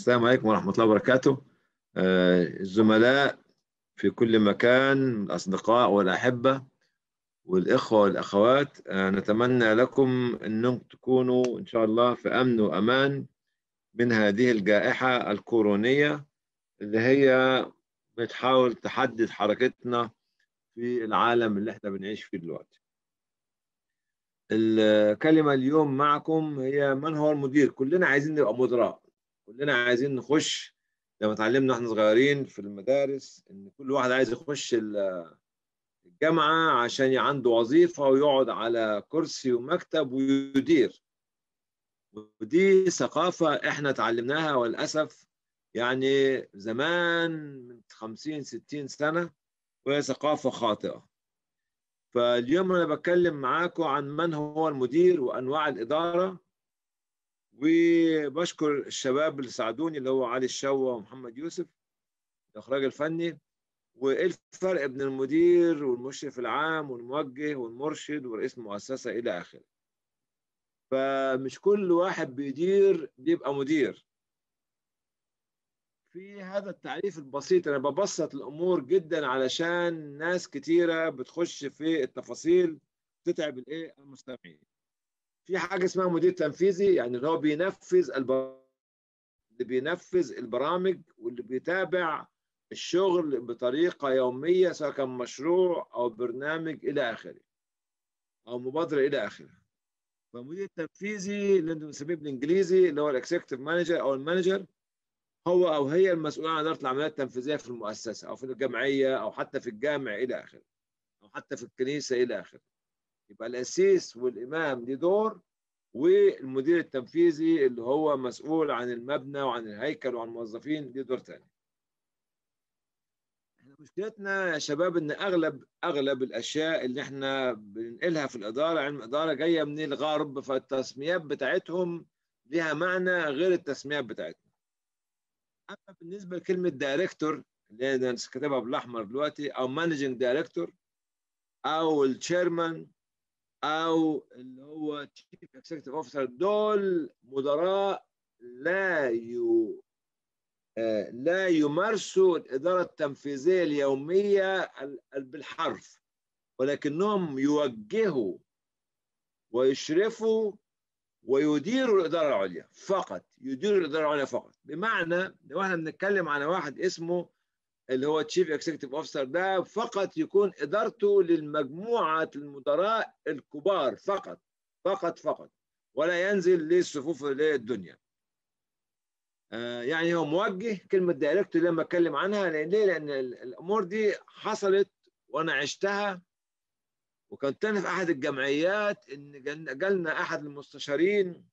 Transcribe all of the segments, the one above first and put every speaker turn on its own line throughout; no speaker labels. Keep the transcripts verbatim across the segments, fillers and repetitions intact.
السلام عليكم ورحمة الله وبركاته. آه، الزملاء في كل مكان، الأصدقاء والأحبة والإخوة والأخوات، آه، نتمنى لكم أنكم تكونوا إن شاء الله في أمن وأمان من هذه الجائحة الكورونية اللي هي بتحاول تحدد حركتنا في العالم اللي احنا بنعيش فيه دلوقتي. الكلمة اليوم معكم هي من هو المدير. كلنا عايزين نبقى مدراء، كلنا عايزين نخش. لما اتعلمنا احنا صغيرين في المدارس ان كل واحد عايز يخش الجامعة عشان عنده وظيفة ويقعد على كرسي ومكتب ويدير. ودي ثقافة احنا اتعلمناها وللأسف يعني زمان من خمسين ستين سنة، وهي ثقافة خاطئة. فاليوم أنا بتكلم معاكم عن من هو المدير وأنواع الإدارة، وبشكر الشباب اللي ساعدوني اللي هو علي الشوا ومحمد يوسف الإخراج الفني. وإيه الفرق بين المدير والمشرف العام والموجه والمرشد ورئيس المؤسسة إلى آخره. فمش كل واحد بيدير بيبقى مدير. في هذا التعريف البسيط أنا ببسط الأمور جدا علشان ناس كتيرة بتخش في التفاصيل تتعب الإيه المستمعين. في حاجة اسمها مدير تنفيذي، يعني اللي هو بينفذ البرامج اللي بينفذ البرامج واللي بيتابع الشغل بطريقة يومية، سواء كان مشروع أو برنامج إلى آخره أو مبادرة إلى آخره. فالمدير التنفيذي اللي انتم بنسميه بالإنجليزي اللي هو الإكزيكتيف مانجر أو المانجر، هو أو هي المسؤول عن إدارة العمليات التنفيذية في المؤسسة أو في الجمعية أو حتى في الجامع إلى آخره أو حتى في الكنيسة إلى آخره. يبقى الأسيس والإمام دي دور، والمدير التنفيذي اللي هو مسؤول عن المبنى وعن الهيكل وعن الموظفين دي دور تاني. احنا مشكلتنا يا شباب ان اغلب اغلب الاشياء اللي احنا بننقلها في الاداره، علم الاداره، جايه من الغرب، فالتسميات بتاعتهم ليها معنى غير التسميات بتاعتنا. اما بالنسبه لكلمه دايركتور اللي انا كاتبها بالاحمر دلوقتي، او مانجنج دايركتور او التشيرمان او اللي هو تشيف اكزيكتيف اوفيسر، دول مدراء لا يو لا يمارسوا الإدارة التنفيذية اليومية بالحرف، ولكنهم يوجهوا ويشرفوا ويديروا الإدارة العليا فقط، يديروا الإدارة العليا فقط. بمعنى لو احنا بنتكلم عن واحد اسمه اللي هو تشيف اكزيكتيف اوفيسر، ده فقط يكون إدارته للمجموعة المدراء الكبار فقط فقط فقط، ولا ينزل للصفوف الدنيا. يعني هو موجه. كلمة دايركتور لما اتكلم عنها لأن ليه؟ لأن الأمور دي حصلت وأنا عشتها. وكنت أنا في أحد الجمعيات إن جالنا أحد المستشارين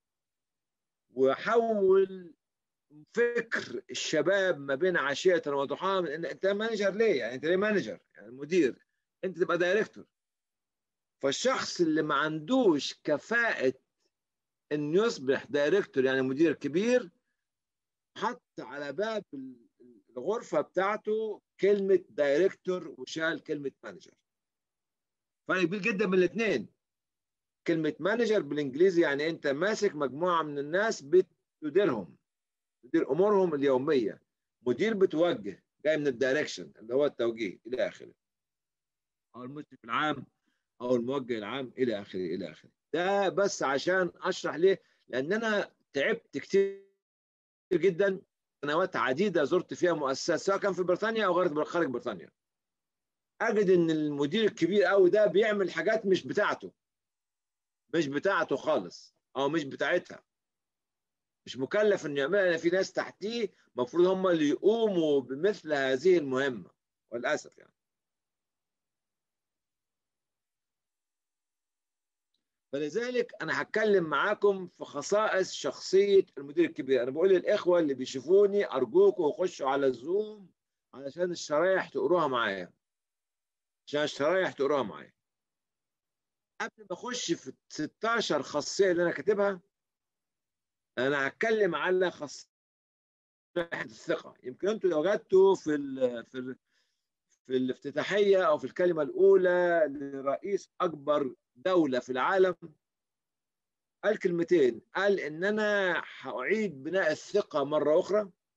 وحول فكر الشباب ما بين عشية وضحاها، إن أنت مانجر ليه؟ يعني أنت ليه مانجر؟ يعني مدير، أنت تبقى دايركتور. فالشخص اللي ما عندوش كفاءة إن يصبح دايركتور يعني مدير كبير، حط على باب الغرفة بتاعته كلمة دايركتور وشال كلمة مانجر. فرق كبير جدا بين الاثنين. كلمة مانجر بالانجليزي يعني انت ماسك مجموعة من الناس بتديرهم، تدير امورهم اليومية. مدير بتوجه، جاي من الدايركشن اللي هو التوجيه الى اخره، او المشرف العام او الموجه العام الى اخره الى اخره. ده بس عشان اشرح ليه، لان انا تعبت كتير جدا. سنوات عديدة زرت فيها مؤسسات سواء كان في بريطانيا او خارج بريطانيا، اجد ان المدير الكبير قوي ده بيعمل حاجات مش بتاعته، مش بتاعته خالص، او مش بتاعتها، مش مكلف انه يعملها، لان في ناس تحتيه المفروض هم اللي يقوموا بمثل هذه المهمه، وللاسف يعني. فلذلك انا هتكلم معاكم في خصائص شخصيه المدير الكبير. انا بقول للاخوه اللي بيشوفوني ارجوكم خشوا على الزوم علشان الشرايح تقروها معايا، عشان الشرايح تقراها معايا. قبل ما اخش في ستاشر خاصيه اللي انا كاتبها، انا هتكلم على خاصيه الثقه. يمكن انتوا لو وجدتوا في ال في ال في الافتتاحيه او في الكلمه الاولى لرئيس اكبر دوله في العالم، قال كلمتين. قال ان انا هاعيد بناء الثقه مره اخرى،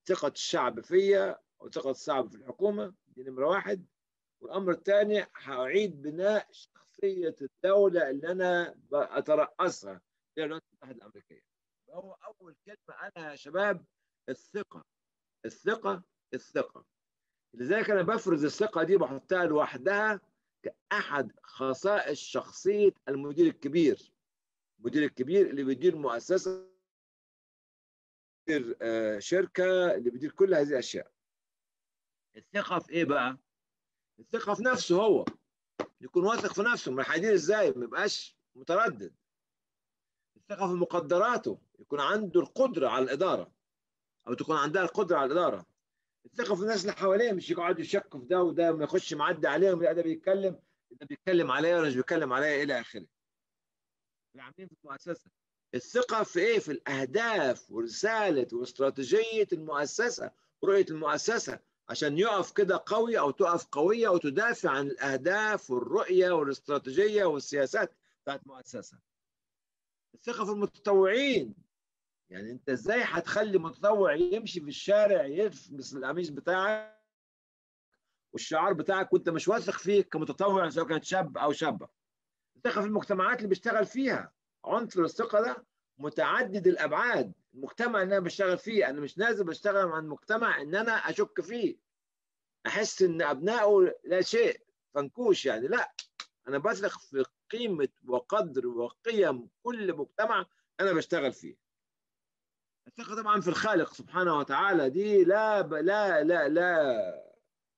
ثقة الشعب فيا وثقة الشعب في الحكومة، دي نمرة واحد. والأمر الثاني هأعيد بناء شخصية الدولة اللي أنا أترأسها، هي الولايات المتحدة الأمريكية. هو أول كلمة أنا يا شباب الثقة، الثقة، الثقة. لذلك أنا بفرز الثقة دي بحطها لوحدها كأحد خصائص شخصية المدير الكبير. المدير الكبير اللي بيدير مؤسسة، بيدير شركة، اللي بيدير كل هذه الأشياء. الثقة في إيه بقى؟ الثقة في نفسه، هو يكون واثق في نفسه. ما هيدير إزاي؟ ما يبقاش متردد. الثقة في مقدراته، يكون عنده القدرة على الإدارة، أو تكون عندها القدرة على الإدارة. الثقة في الناس اللي حواليه، مش يقعدوا يشكوا في ده وده، ما يخش معدي عليهم، لا ده بيتكلم، ده بيتكلم عليا ولا مش بيتكلم عليا، إلى آخره. اللي عاملين في المؤسسة الثقة في إيه؟ في الأهداف ورسالة واستراتيجية المؤسسة ورؤية المؤسسة، عشان يقف كده قوي أو تقف قوية وتدافع عن الأهداف والرؤية والاستراتيجية والسياسات بتاعت المؤسسة. الثقة في المتطوعين، يعني أنت إزاي هتخلي متطوع يمشي في الشارع يلبس القميص بتاعك والشعار بتاعك وأنت مش واثق فيه كمتطوع، سواء كانت شاب أو شابة. الثقة في المجتمعات اللي بيشتغل فيها، عنصر الثقة ده متعدد الأبعاد. المجتمع اللي أنا بشتغل فيه، أنا مش نازل بشتغل مع المجتمع إن أنا أشك فيه، أحس إن أبنائه لا شيء، فنكوش يعني، لا، أنا بثق في قيمة وقدر وقيم كل مجتمع أنا بشتغل فيه. الثقة طبعا في الخالق سبحانه وتعالى، دي لا ب... لا لا لا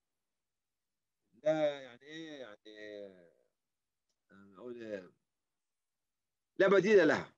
لا يعني إيه، يعني إيه؟ أقول إيه؟ لا بديل لها.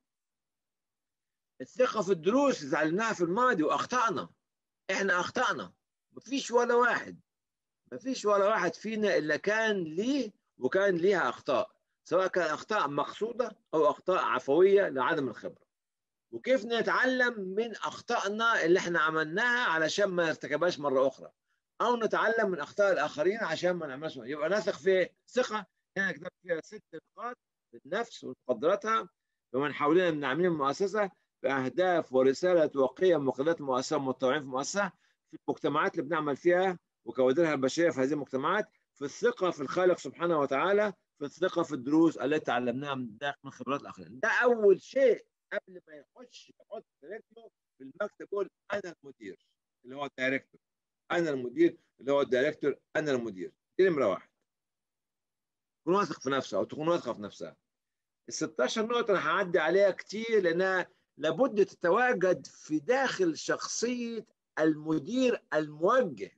الثقة في الدروس اللي اتعلمناها في الماضي وأخطأنا، إحنا أخطأنا، مفيش ولا واحد، مفيش ولا واحد فينا إلا كان ليه وكان ليها أخطاء، سواء كان أخطاء مقصودة أو أخطاء عفوية لعدم الخبرة. وكيف نتعلم من أخطائنا اللي إحنا عملناها علشان ما نرتكبهاش مرة أخرى، أو نتعلم من أخطاء الآخرين عشان ما نعملش. يبقى نثق في ثقة هنا كتبت فيها ست نقاط: النفس وقدراتها، ومن حولنا من عاملين المؤسسة، بأهداف ورسالة وقيم وقدرات المؤسسة والمتطوعين في المؤسسة، في المجتمعات اللي بنعمل فيها وكوادرها البشرية في هذه المجتمعات، في الثقة في الخالق سبحانه وتعالى، في الثقة في الدروس التي تعلمناها من من خبرات الآخرين. ده أول شيء قبل ما يخش يحط رجله في المكتب يقول أنا المدير اللي هو الدايركتور، أنا المدير اللي هو الدايركتور، أنا المدير. دي نمرة واحد. تكون واثق في نفسه أو تكون واثقة في نفسها. ال ستاشر نقطة أنا هعدي عليها كتير لأنها لابد تتواجد في داخل شخصية المدير الموجه،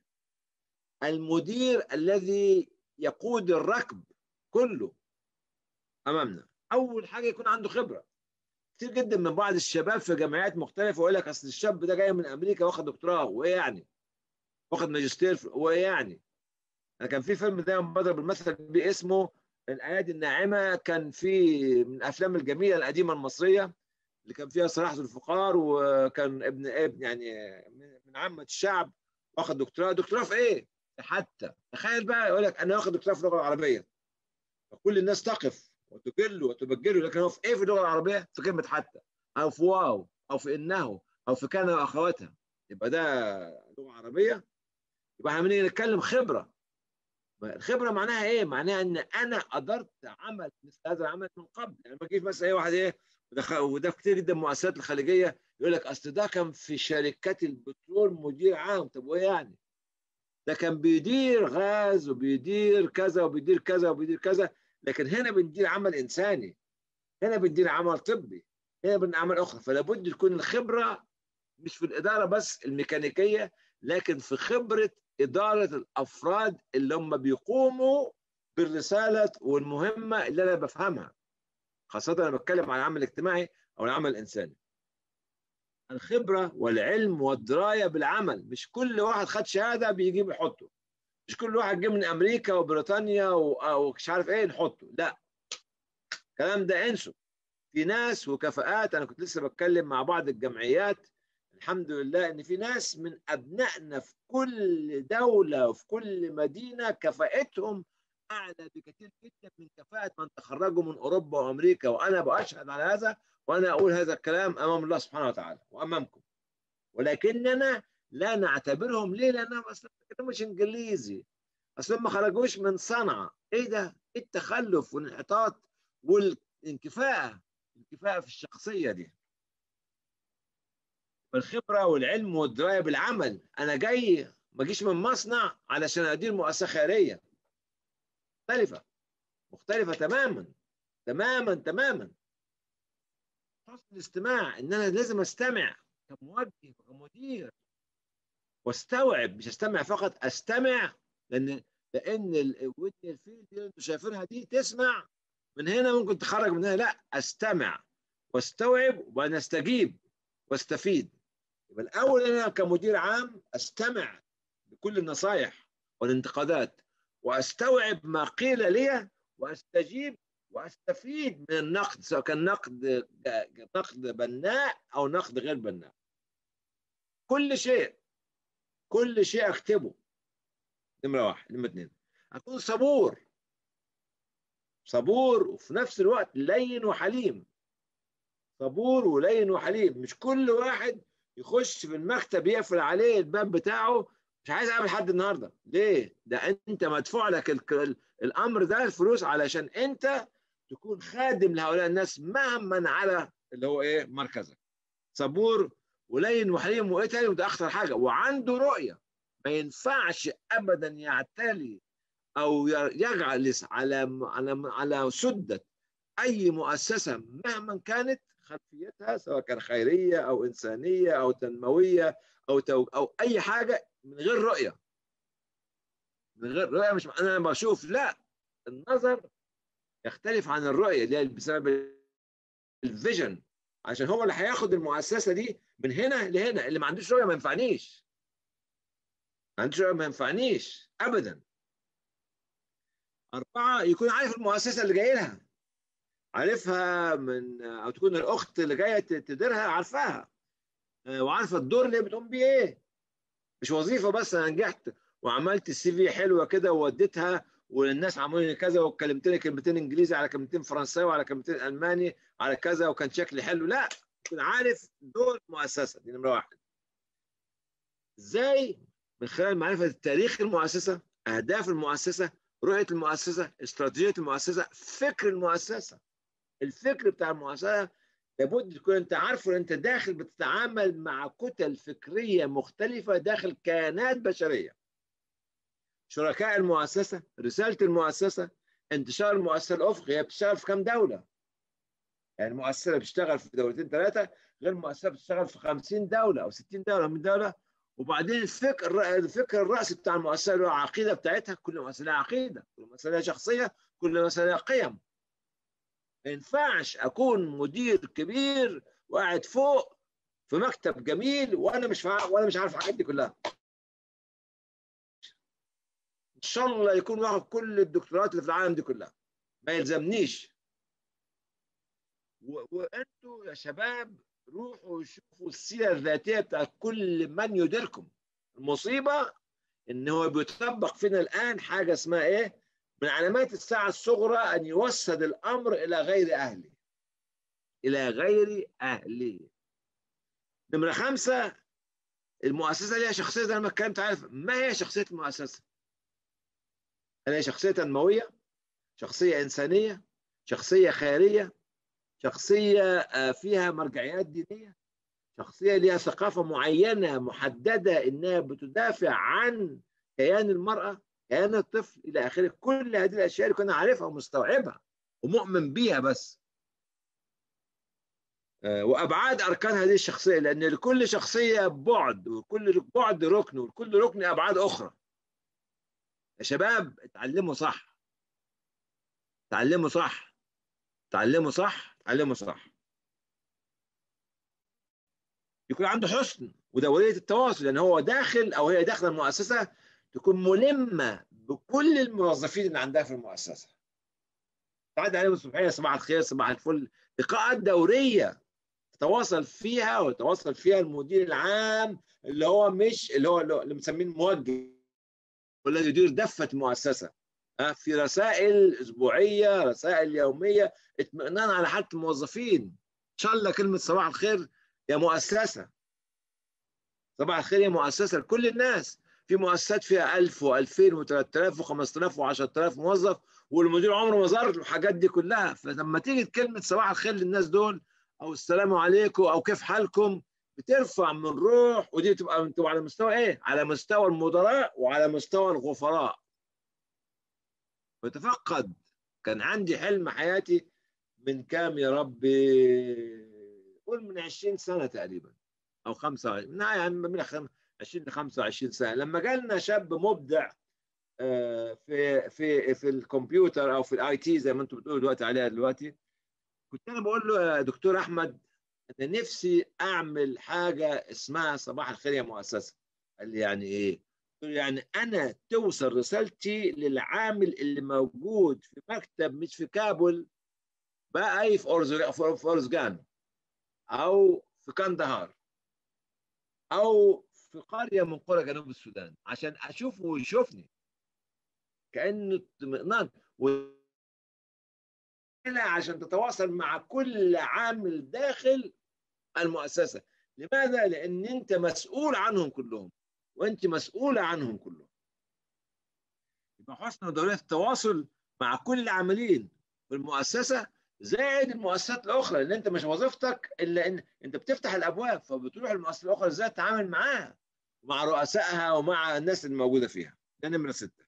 المدير الذي يقود الركب كله أمامنا. أول حاجة يكون عنده خبرة. كتير جدا من بعض الشباب في جامعات مختلفة يقول لك أصل الشاب ده جاي من أمريكا واخد دكتوراه، وإيه يعني؟ واخد ماجستير، وإيه يعني؟ أنا كان في فيلم دايما بضرب المثل بيه اسمه الأيادي الناعمة، كان في من الأفلام الجميلة القديمة المصرية اللي كان فيها صلاح ذو الفقار، وكان ابن ابن يعني من عامة الشعب، واخد دكتوراه. دكتوراه في ايه؟ حتى تخيل بقى يقول لك انا واخد دكتوراه في اللغه العربيه، فكل الناس تقف وتجله وتبجله، لكن هو في ايه في اللغه العربيه؟ في كلمه حتى، او في واو، او في انه، او في كان واخواتها. يبقى ده لغه عربيه. يبقى احنا بنيجي نتكلم خبره. الخبره معناها ايه؟ معناها ان انا قدرت عمل مثل هذا العمل من قبل. يعني ما تجيش مثلا اي واحد ايه، وده كتير جدا المؤسسات الخليجيه يقول لك اصل ده كان في شركات البترول مدير عام. طب وايه يعني؟ ده كان بيدير غاز وبيدير كذا وبيدير كذا وبيدير كذا. لكن هنا بندير عمل انساني، هنا بندير عمل طبي، هنا بندير عمل اخرى. فلا بد تكون الخبره مش في الاداره بس الميكانيكيه، لكن في خبره اداره الافراد اللي هم بيقوموا بالرساله والمهمه اللي انا بفهمها، خاصه انا بتكلم عن العمل الاجتماعي او العمل الانساني. الخبره والعلم والدرايه بالعمل. مش كل واحد خد شهاده بيجيب يحطه، مش كل واحد جه من امريكا وبريطانيا ومش عارف ايه نحطه، لا، الكلام ده انسوا. في ناس وكفاءات. انا كنت لسه بتكلم مع بعض الجمعيات، الحمد لله ان في ناس من ابنائنا في كل دوله وفي كل مدينه كفاءتهم اعلى بكثير جدا من كفاءه من تخرجوا من اوروبا وامريكا، وانا باشهد على هذا، وانا اقول هذا الكلام امام الله سبحانه وتعالى وامامكم. ولكننا لا نعتبرهم. ليه؟ لانهم اصلا مش انجليزي، اصلا ما خرجوش من صنعاء. ايه ده؟ ايه التخلف والانحطاط والانكفاءه، الانكفاءه في الشخصيه دي. بالخبره والعلم والدرايه بالعمل. انا جاي ما اجيش من مصنع علشان ادير مؤسسه خيريه. مختلفه، مختلفه تماما تماما تماما. حسن الاستماع، ان انا لازم استمع كموجه وكمدير واستوعب، مش استمع فقط، استمع. لان لان الودن الفيل دي اللي انتوا شايفينها دي تسمع من هنا ممكن تخرج من هنا. لا، استمع واستوعب وبعدين استجيب واستفيد. يبقى الاول انا كمدير عام استمع لكل النصائح والانتقادات واستوعب ما قيل لي واستجيب واستفيد من النقد، سواء كان نقد نقد بناء او نقد غير بناء. كل شيء كل شيء اكتبه. نمره واحد. نمره اثنين، اكون صبور صبور وفي نفس الوقت لين وحليم. صبور ولين وحليم. مش كل واحد يخش في المكتب يقفل عليه الباب بتاعه، مش عايز اقابل حد النهارده. ليه؟ ده انت مدفوع لك ال- الامر ده الفلوس علشان انت تكون خادم لهؤلاء الناس مهما على اللي هو ايه مركزك. صبور ولين وحليم، وايه تاني؟ وده اخطر حاجه، وعنده رؤيه. ما ينفعش ابدا يعتلي او يجلس على على على سده اي مؤسسه مهما كانت خلفيتها، سواء كان خيريه او انسانيه او تنمويه او تو او اي حاجه، من غير رؤيه. من غير رؤيه مش انا بشوف، لا، النظر يختلف عن الرؤيه اللي هي بسبب الفيجن، عشان هو اللي هياخد المؤسسه دي من هنا لهنا. اللي ما عندوش رؤيه ما ينفعنيش. ما عندوش رؤيه ما ينفعنيش ابدا. اربعه، يكون عارف المؤسسه اللي جاي لها، عارفها من، او تكون الاخت اللي جايه تديرها عارفاها وعارفه الدور اللي بتقوم بيه ايه. مش وظيفه بس انا نجحت وعملت السي في حلوه كده ووديتها والناس عملوا لي كذا وكلمتني كلمتين انجليزي على كلمتين فرنساوي على كلمتين الماني على كذا وكان شكلي حلو. لا، تكون عارف دور المؤسسه دي. نمره واحد. ازاي؟ من خلال معرفه تاريخ المؤسسه، اهداف المؤسسه، رؤيه المؤسسه، استراتيجيه المؤسسه، فكر المؤسسه. الفكر بتاع المؤسسه لابد تكون انت عارفه، ان انت داخل بتتعامل مع كتل فكريه مختلفه داخل كيانات بشريه. شركاء المؤسسه، رساله المؤسسه، انتشار المؤسسه الافقي. هي بتشتغل في كام دوله؟ يعني المؤسسه بتشتغل في دولتين ثلاثه غير مؤسسه بتشتغل في خمسين دوله او ستين دوله من دوله. وبعدين الفكر الفكر الرئيسي بتاع المؤسسه اللي هو العقيده بتاعتها. كل مؤسسه لها عقيده، كل مؤسسه لها شخصيه، كل مؤسسه لها قيم. ما ينفعش اكون مدير كبير وقاعد فوق في مكتب جميل وانا مش فع... وانا مش عارف الحاجات دي كلها. ان شاء الله يكون واخد كل الدكتورات اللي في العالم دي كلها، ما يلزمنيش. و... وانتوا يا شباب روحوا شوفوا السيره الذاتيه بتاعت كل من يديركم. المصيبه ان هو بيطبق فينا الان حاجه اسمها ايه؟ من علامات الساعه الصغرى ان يوسد الامر الى غير اهله. الى غير اهله. نمره خمسه، المؤسسه ليها شخصيه زي ما اتكلمت. عارف ما هي شخصيه المؤسسه؟ هل هي شخصيه تنمويه؟ شخصيه انسانيه؟ شخصيه خيريه؟ شخصيه فيها مرجعيات دينيه؟ شخصيه ليها ثقافه معينه محدده انها بتدافع عن كيان المراه، كيان الطفل، الى اخره. كل هذه الاشياء اللي كنا عارفها ومستوعبها ومؤمن بيها. بس وابعاد اركان هذه الشخصيه، لان لكل شخصيه بعد، وكل بعد ركن، وكل ركن ابعاد اخرى. يا شباب اتعلموا صح، اتعلموا صح، اتعلموا صح، اتعلموا صح. يكون عنده حسن ودوريه التواصل، لان هو داخل او هي داخله المؤسسه تكون ملمه بكل الموظفين اللي عندها في المؤسسه. تعدي عليهم الصبحيه صباح الخير صباح الفل، لقاءات دوريه تتواصل فيها ويتواصل فيها المدير العام اللي هو مش اللي هو اللي مسمين موجه والذي يدير دفه المؤسسه. في رسائل اسبوعيه، رسائل يوميه، اطمئنان على حاله الموظفين. ان شاء الله كلمه صباح الخير يا مؤسسه. صباح الخير هي مؤسسه لكل الناس. في مؤسسات فيها ألف وألفين وثلاثة آلاف وخمسة آلاف وعشرة آلاف موظف، والمدير عمره ما زار الحاجات دي كلها. فلما تيجي كلمه صباح الخير للناس دول او السلام عليكم او كيف حالكم، بترفع من روح. ودي تبقى تبقى على مستوى ايه؟ على مستوى المدراء وعلى مستوى الغفراء. بتفقد. كان عندي حلم حياتي من كام يا ربي؟ قول من عشرين سنه تقريبا او خمسة وعشرين، يعني من عشرين ل خمسة وعشرين سنه، لما جالنا شاب مبدع في في في الكمبيوتر او في الاي تي زي ما انتم بتقولوا دلوقتي عليها دلوقتي. كنت انا بقول له يا دكتور احمد، انا نفسي اعمل حاجه اسمها صباح الخير يا مؤسسه. قال لي يعني ايه؟ قلت له يعني انا توصل رسالتي للعامل اللي موجود في مكتب مش في كابول بقى، اي في اورزغان او في كندهار او في قريه من قرى جنوب السودان، عشان اشوفه ويشوفني كانه اطمئنان، عشان تتواصل مع كل عامل داخل المؤسسه. لماذا؟ لان انت مسؤول عنهم كلهم، وانت مسؤوله عنهم كلهم. يبقى حسن ودوريه التواصل مع كل العاملين في المؤسسه زائد المؤسسات الاخرى، لان انت مش وظيفتك الا ان انت بتفتح الابواب، فبتروح المؤسسات الاخرى ازاي تتعامل معاها ومع رؤسائها ومع الناس اللي موجوده فيها. ده نمره سته.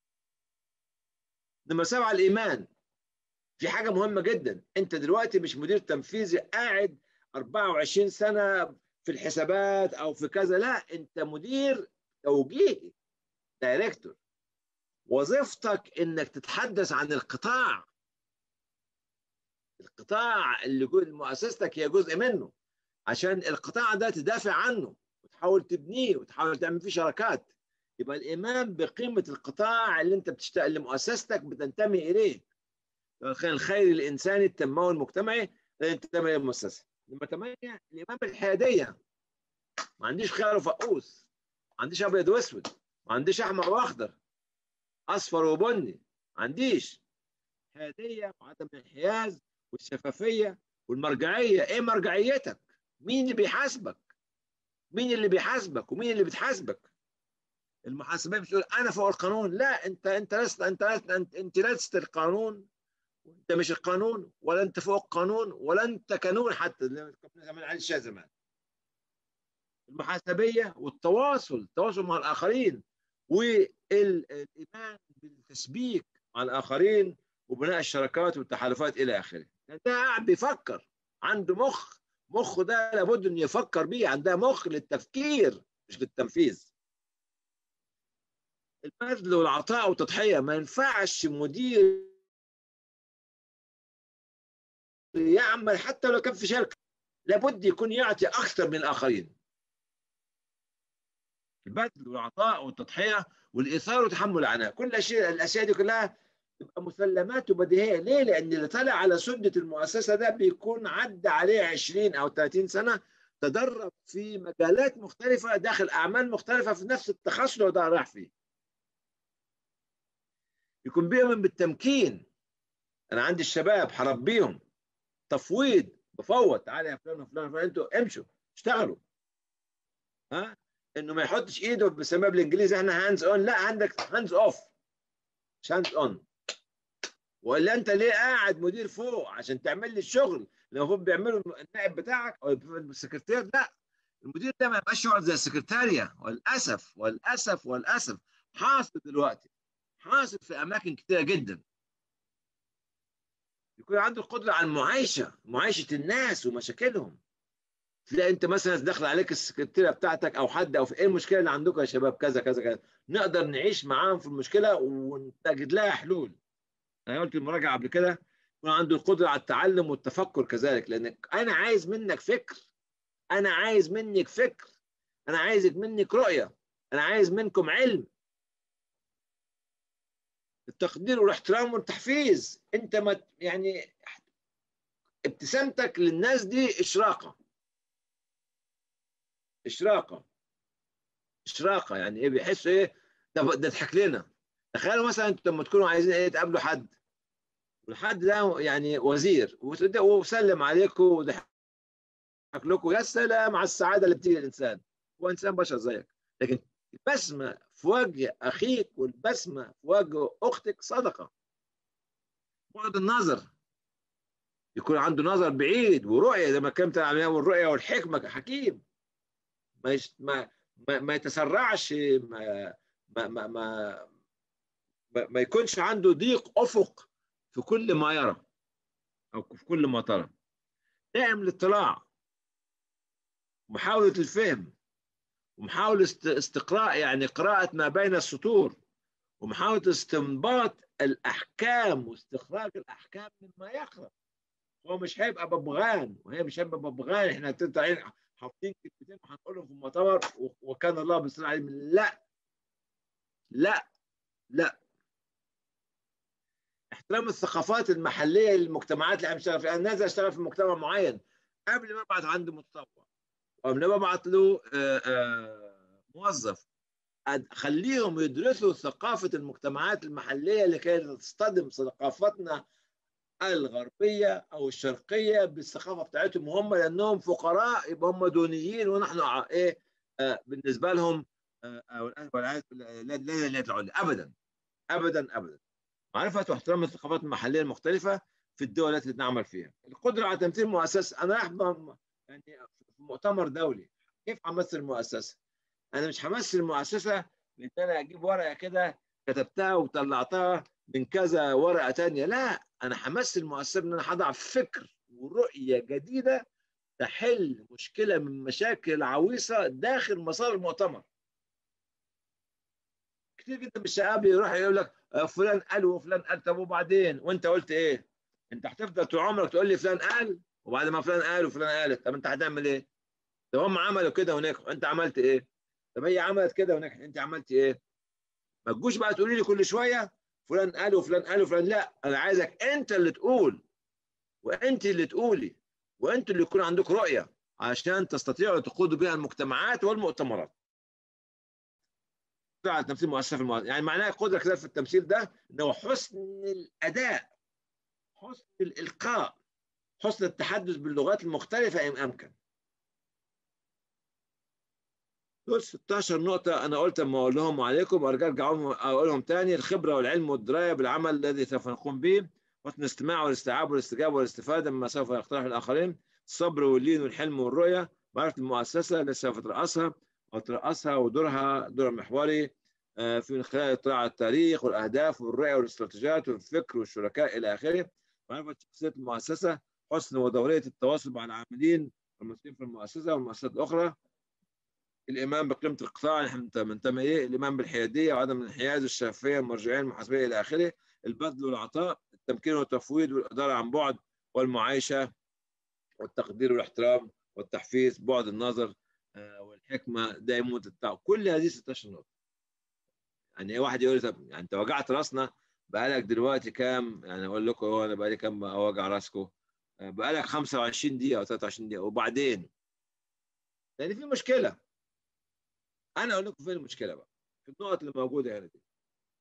نمره سبعه الايمان. في حاجه مهمه جدا، انت دلوقتي مش مدير تنفيذي قاعد أربعة وعشرين سنه في الحسابات او في كذا، لا، انت مدير توجيهي، دايركتور. وظيفتك انك تتحدث عن القطاع القطاع اللي مؤسستك هي جزء منه، عشان القطاع ده تدافع عنه وتحاول تبنيه وتحاول تعمل فيه شراكات. يبقى الايمان بقيمه القطاع اللي انت بتشتغل اللي مؤسستك بتنتمي اليه، الخير الانساني التنموي المجتمعي اللي تنتمي للمؤسسه. نمبر ثمانيه الايمان بالحياديه. ما عنديش خيار وفقوس، ما عنديش ابيض واسود، ما عنديش احمر واخضر، اصفر وبني، ما عنديش. حياديه وعدم الانحياز والشفافيه والمرجعيه. ايه مرجعيتك؟ مين اللي بيحاسبك؟ مين اللي بيحاسبك ومين اللي بتحاسبك؟ المحاسبين بتقول انا فوق القانون. لا، انت انت لست انت لست انت, انت لست القانون، انت مش القانون، ولا انت فوق القانون، ولا انت كانون حتى زمان علي الشاه زمان. المحاسبيه والتواصل، التواصل مع الاخرين، والايمان بالتشبيك مع الاخرين وبناء الشراكات والتحالفات الى اخره. ده قاعد بيفكر، عنده مخ، مخه ده لابد انه يفكر بيه، عندها مخ للتفكير مش للتنفيذ. البذل والعطاء والتضحيه. ما ينفعش مدير يعمل حتى لو كان في شركه، لابد يكون يعطي اكثر من الاخرين. البذل والعطاء والتضحيه والايثار وتحمل العناء، كل الاشياء الاشياء دي كلها تبقى مسلمات وبديهيه. ليه؟ لان اللي طالع على سده المؤسسه ده بيكون عدى عليه عشرين او ثلاثين سنه، تدرب في مجالات مختلفه داخل اعمال مختلفه في نفس التخصص اللي ده راح فيه. يكون بيؤمن بالتمكين. انا عندي الشباب هربيهم تفويض، بفوض، تعالى يا فلان وفلان وفلان انتوا امشوا اشتغلوا. ها؟ انه ما يحطش ايده بسماه بالانجليزي احنا هاندز اون، لا، عندك هاندز اوف مش هاندز اون. ولا انت ليه قاعد مدير فوق عشان تعمل لي الشغل اللي المفروض بيعمله النائب بتاعك او السكرتير؟ لا، المدير ده ما يبقاش يقعد زي السكرتاريه. وللاسف وللاسف وللاسف حاصل دلوقتي، حاصل في اماكن كتيره جدا. يكون عنده القدره على المعايشه، معايشه الناس ومشاكلهم. تلاقي انت مثلا داخل عليك السكرتيره بتاعتك او حد، او في ايه المشكله اللي عندكم يا شباب؟ كذا كذا كذا، نقدر نعيش معاهم في المشكله ونجد لها حلول. انا قلت المراجعه قبل كده، يكون عنده القدره على التعلم والتفكر كذلك، لانك انا عايز منك فكر، انا عايز منك فكر، انا عايزك منك رؤيه، انا عايز منكم علم. التقدير والاحترام والتحفيز. انت ما يعني ابتسامتك للناس دي اشراقه، اشراقه اشراقه. يعني ايه؟ بيحسوا ايه؟ ده ده ضحك لنا. تخيلوا مثلا انتوا لما تكونوا عايزين ايه تقابلوا حد، والحد ده يعني وزير وسلم عليكم وضحك لكم، يا سلام على السعاده اللي بتيجي للانسان. هو انسان بشر زيك، لكن البسمه في وجه اخيك والبسمه في وجه اختك صدقه. بعد النظر، يكون عنده نظر بعيد ورؤيه زي ما اتكلمت عن الرؤيه والحكمه حكيم، ما يش ما ما, ما يتسرعش، ما ما ما, ما ما يكونش عنده ضيق افق في كل ما يرى او في كل ما ترى. دائم الاطلاع، محاوله الفهم، ومحاوله استقراء يعني قراءه ما بين السطور، ومحاوله استنباط الاحكام واستخراج الاحكام مما يقرا. هو مش هيبقى ببغان وهي مش هيبقى ببغان احنا طالعين حاطين كلمتين وهنقولهم في المؤتمر وكان الله بيصير عليهم. لا لا لا، احترام الثقافات المحليه للمجتمعات اللي احنا بنشتغل فيها. انا نازل اشتغل في مجتمع معين، قبل ما ابعت عنده متطوع وقبل ما ابعت له آآ آآ موظف، خليهم يدرسوا ثقافه المجتمعات المحليه لكي تصطدم ثقافتنا الغربيه او الشرقيه بالثقافه بتاعتهم هم، لانهم فقراء يبقى هم دونيين ونحن ايه آه بالنسبه لهم والعياذ بالله لا لا العليا. ابدا ابدا ابدا. معرفه واحترام الثقافات المحليه المختلفه في الدول التي نعمل فيها. القدره على تمثيل مؤسسه. انا رايح يعني في مؤتمر دولي، كيف امثل المؤسسه؟ انا مش همثل المؤسسه بان انا اجيب ورقه كده كتبتها وطلعتها من كذا ورقه ثانيه، لا، انا همثل المؤسسه ان انا هضع فكر ورؤيه جديده تحل مشكله من مشاكل العويصه داخل مسار المؤتمر. كتير جدا من الشباب يروح يقول لك فلان قال وفلان قال، طب وبعدين وانت قلت ايه؟ انت هتفضل طول عمرك تقول لي فلان قال وبعد ما فلان قال وفلان قالت، طب انت هتعمل ايه؟ طب هم عملوا كده ونجحوا، انت عملت ايه؟ طب هي عملت كده ونجحت، انت عملت ايه؟ ما تجوش بقى تقولي لي كل شويه فلان قال وفلان قال وفلان، لا، انا عايزك انت اللي تقول وانت اللي تقولي وانت اللي يكون عندك رؤيه عشان تستطيعوا تقودوا بها المجتمعات والمؤتمرات. على تمثيل مؤسسه في المؤسسه، يعني معناها قدره كده في التمثيل ده انه حسن الاداء، حسن الالقاء، حسن التحدث باللغات المختلفه ان امكن. دول ستاشر نقطة أنا قلت أما أقول لهم وعليكم وأرجع أرجعهم أقولهم تاني. الخبرة والعلم والدراية بالعمل الذي سوف نقوم به، حسن الاستماع والاستيعاب والاستجابة والاستفادة مما سوف يقترحه الآخرين، الصبر واللين والحلم والرؤية، معرفة المؤسسة التي سوف ترأسها وترأسها ودورها دور محوري في من خلال الاطلاع على التاريخ والأهداف والرؤية والاستراتيجيات والفكر والشركاء إلى آخره، معرفة شخصية المؤسسة، حسن ودورية التواصل مع العاملين والمسؤولين في المؤسسة والمؤسسات الأخرى، الايمان بقيمه القطاع اللي احنا بننتمي اليه، الايمان بالحياديه وعدم الانحياز، الشفافيه، المرجعيه، المحاسبيه الى اخره، البذل والعطاء، التمكين والتفويض والاداره عن بعد، والمعايشه والتقدير والاحترام والتحفيز، بعد النظر والحكمه، دائما التعاون. كل هذه ستاشر نقطه. يعني واحد يقول لي طب يعني انت وجعت راسنا بقالك دلوقتي كام؟ يعني اقول لكم هو انا بقالي كام اوجع راسكم؟ بقالك خمسة وعشرين دقيقه او ثلاثة وعشرين دقيقه، وبعدين يعني في مشكله. انا اقول لكم فين المشكله بقى، في النقط اللي موجوده هنا دي.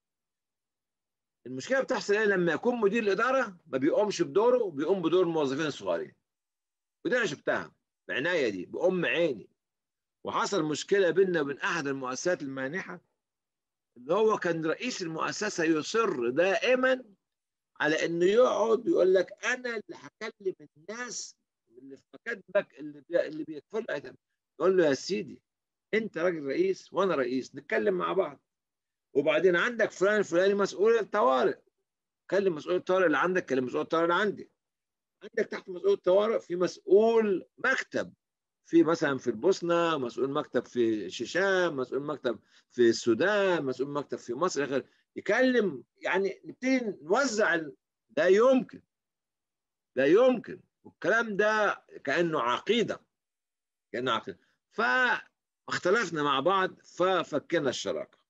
المشكله بتحصل ايه؟ لما يكون مدير الاداره ما بيقومش بدوره وبيقوم بدور الموظفين الصغيرين. ودي انا شفتها بعنايه دي بأم عيني. وحصل مشكله بيننا وبين احد المؤسسات المانحه، اللي هو كان رئيس المؤسسه يصر دائما على انه يقعد يقول لك انا اللي هكلم الناس اللي في مكاتبك اللي بي... اللي بيكفلوا ايتام. يقول له يا سيدي انت راجل رئيس وانا رئيس، نتكلم مع بعض. وبعدين عندك فلان الفلاني مسؤول الطوارئ، كلم مسؤول الطوارئ اللي عندك، كلم مسؤول الطوارئ اللي عندي. عندك تحت مسؤول الطوارئ في مسؤول مكتب، في مثلا في البوسنه مسؤول مكتب، في شيشان مسؤول مكتب، في السودان مسؤول مكتب، في مصر غير يكلم. يعني نبتدي نوزع ال... لا يمكن، لا يمكن. والكلام ده كانه عقيده، كانه عقيده. فاختلفنا مع بعض ففكنا الشراكه.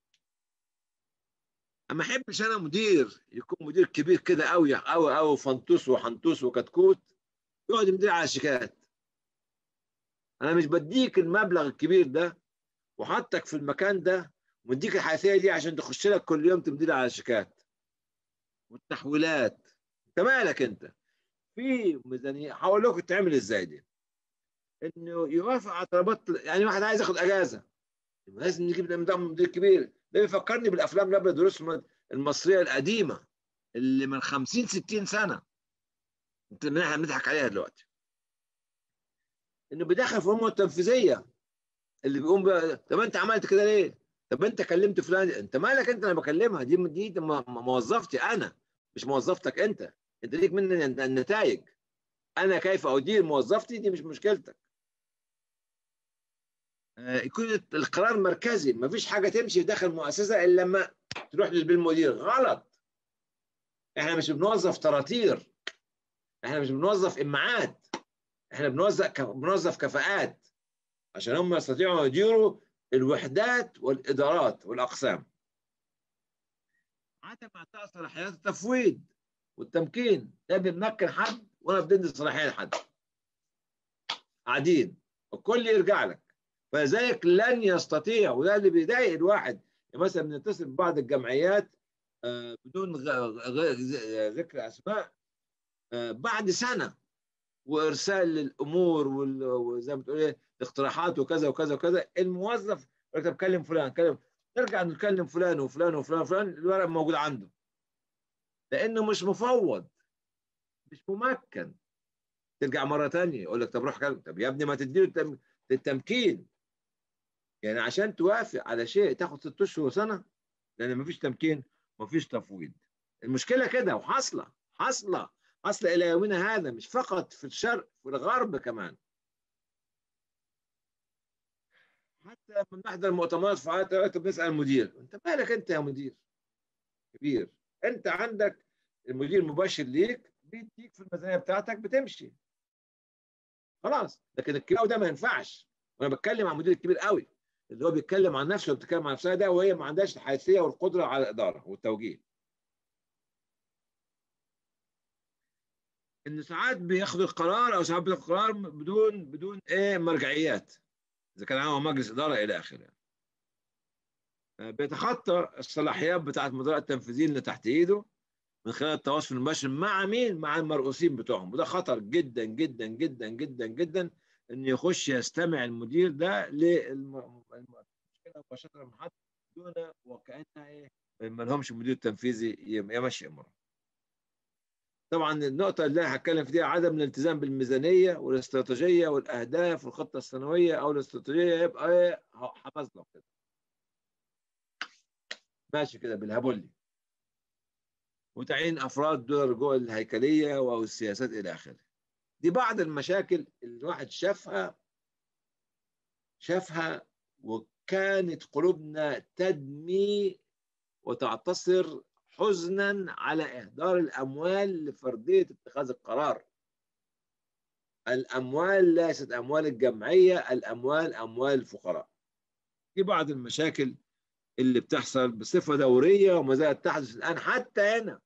اما احبش انا مدير يكون مدير كبير كده قوي قوي قوي فنطوس وحنطوس وكتكوت يقعد يمدير على الشيكات. انا مش بديك المبلغ الكبير ده وحطك في المكان ده ومديك الحيثيه دي عشان تخش لك كل يوم تمدير على الشيكات والتحويلات. انت مالك انت؟ في ميزانيه هقول لكم تعمل ازاي دي. انه يوافق على طلبات. يعني واحد عايز ياخد اجازه لازم نجيب مدير كبير. ده بيفكرني بالافلام الابيض والاسود المصريه القديمه اللي من خمسين ستين سنه انت احنا بنضحك عليها دلوقتي. انه بيدخل في الامور التنفيذيه اللي بيقوم بقى طب انت عملت كده ليه؟ طب انت كلمت فلان؟ انت مالك انت؟ انا بكلمها دي دي موظفتي انا مش موظفتك انت. انت ليك مني النتائج. انا كيف ادير موظفتي دي مش مشكلتك. آه يكون القرار مركزي. ما فيش حاجه تمشي داخل المؤسسه الا لما تروح للمدير. غلط. احنا مش بنوظف طراطير. احنا مش بنوظف امعات. احنا بنوظف بنوظف كفاءات عشان هم يستطيعوا يديروا الوحدات والادارات والاقسام. عدم اعطاء صلاحيات التفويض والتمكين. ده بنمكن حد وانا بدي صلاحيه لحد. قاعدين الكل يرجع لك. فلذلك لن يستطيع. وده اللي بيضايق الواحد. يعني مثلا بنتصل ببعض الجمعيات بدون ذكر اسماء بعد سنه وارسال للامور وزي ما بتقول ايه اقتراحات وكذا وكذا وكذا. الموظف يقول لك كلم فلان كلم. نرجع نكلم فلان وفلان وفلان وفلان الورق موجود عنده لانه مش مفوض مش ممكن. ترجع مره ثانيه يقول لك طب روح كلم. طب يا ابني ما تديله التمكين. يعني عشان توافق على شيء تاخد ست اشهر وسنه لان ما فيش تمكين ما فيش تفويض. المشكله كده وحاصله حاصله حاصله الى يومنا هذا مش فقط في الشرق في الغرب كمان. حتى لما نحضر مؤتمرات فعاليات بنسال المدير انت مالك انت يا مدير كبير؟ انت عندك المدير المباشر ليك بيديك في الميزانيه بتاعتك بتمشي خلاص. لكن الكبير ده ما ينفعش. وانا بتكلم عن المدير الكبير قوي اللي هو بيتكلم عن نفسه وبيتكلم عن نفسها ده وهي ما عندهاش الحيثيه والقدره على الاداره والتوجيه. ان ساعات بياخدوا القرار او ساعات بياخدوا القرار بدون بدون ايه مرجعيات اذا كان عامل مجلس اداره الى اخره. يعني بيتخطى الصلاحيات بتاعت المدراء التنفيذيين اللي تحت ايده من خلال التواصل المباشر مع مين؟ مع المرؤوسين بتوعهم. وده خطر جدا جدا جدا جدا جدا ان يخش يستمع المدير ده للمشكله مباشره مع حد دون وكانها ايه ما لهمش مدير تنفيذي يمشي امره. طبعا النقطه اللي انا هتكلم فيها عدم الالتزام بالميزانيه والاستراتيجيه والاهداف والخطه السنويه او الاستراتيجيه يبقى ايه حفظنا كده ماشي كده بالهبولي. وتعيين افراد دول جوه الهيكليه او السياسات الى اخره. دي بعض المشاكل اللي الواحد شافها شافها وكانت قلوبنا تدمي وتعتصر حزنا على اهدار الاموال لفرديه اتخاذ القرار. الاموال ليست اموال الجمعيه. الاموال اموال الفقراء. دي بعض المشاكل اللي بتحصل بصفه دوريه وما زالت تحدث الان حتى هنا.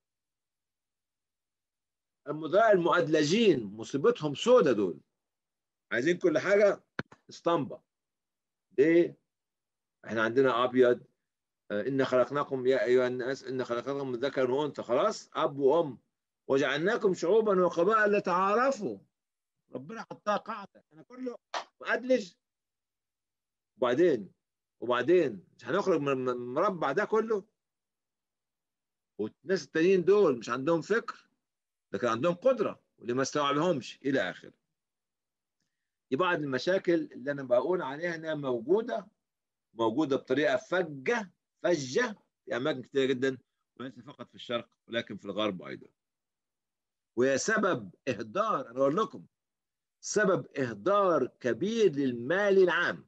المدراء المؤدلجين مصيبتهم سودة دول. عايزين كل حاجه اسطمبه. ليه؟ احنا عندنا ابيض. ان خلقناكم يا ايها الناس ان خلقناكم من ذكر وانثى. خلاص اب وام وجعلناكم شعوبا وقبائل لتعارفوا. ربنا حطها قاعده. انا كله مؤدلج. وبعدين وبعدين مش هنخرج من المربع ده كله. والناس التانيين دول مش عندهم فكر لكن عندهم قدره واللي ما استوعبهمش الى اخره. دي بعض المشاكل اللي انا بقول عليها انها موجوده موجوده بطريقه فجه فجه في اماكن كثيره جدا وليس فقط في الشرق ولكن في الغرب ايضا. وهي سبب اهدار. انا اقول لكم سبب اهدار كبير للمال العام.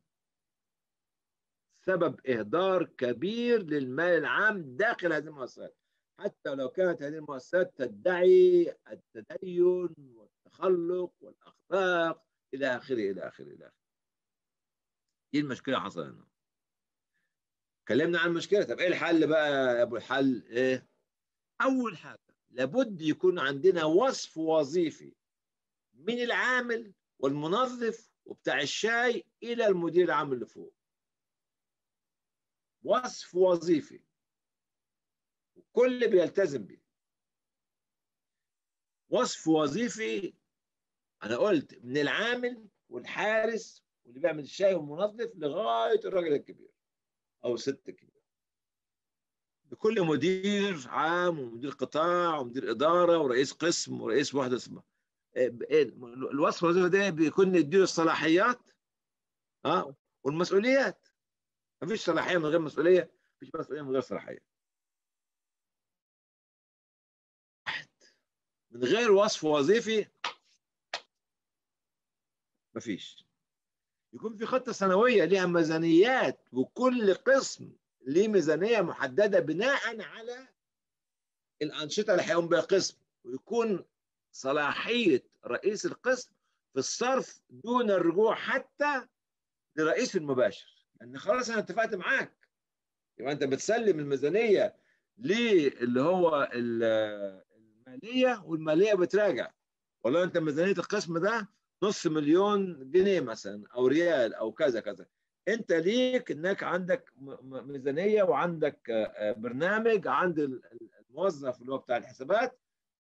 سبب اهدار كبير للمال العام داخل هذه المؤسسات. حتى لو كانت هذه المؤسسات تدعي التدين والتخلق والاخلاق الى اخره الى اخره الى اخره. دي المشكله حصلت هنا. اتكلمنا عن المشكله. طب ايه الحل بقى يا ابو الحل؟ ايه؟ اول حاجه لابد يكون عندنا وصف وظيفي من العامل والمنظف وبتاع الشاي الى المدير العام اللي فوق. وصف وظيفي وكل بيلتزم به. وصف وظيفي انا قلت من العامل والحارس واللي بيعمل الشاي والمنظف لغايه الراجل الكبير او الست الكبيره. لكل مدير عام ومدير قطاع ومدير اداره ورئيس قسم ورئيس وحده اسمها الوصف الوظيفي ده بيكون يديله الصلاحيات اه والمسؤوليات. مفيش صلاحيه من غير مسؤوليه، مفيش مسؤوليه من غير صلاحيه. من غير وصف وظيفي مفيش. يكون في خطه سنويه ليها ميزانيات، وكل قسم ليه ميزانيه محدده بناء على الانشطه اللي هيقوم بها القسم، ويكون صلاحيه رئيس القسم في الصرف دون الرجوع حتى لرئيس المباشر، لان خلاص انا اتفقت معاك. يبقى انت بتسلم الميزانيه للي هو الماليه، والماليه بتراجع والله انت ميزانيه القسم ده نص مليون جنيه مثلا او ريال او كذا كذا، انت ليك انك عندك ميزانيه وعندك برنامج عند الموظف اللي هو بتاع الحسابات،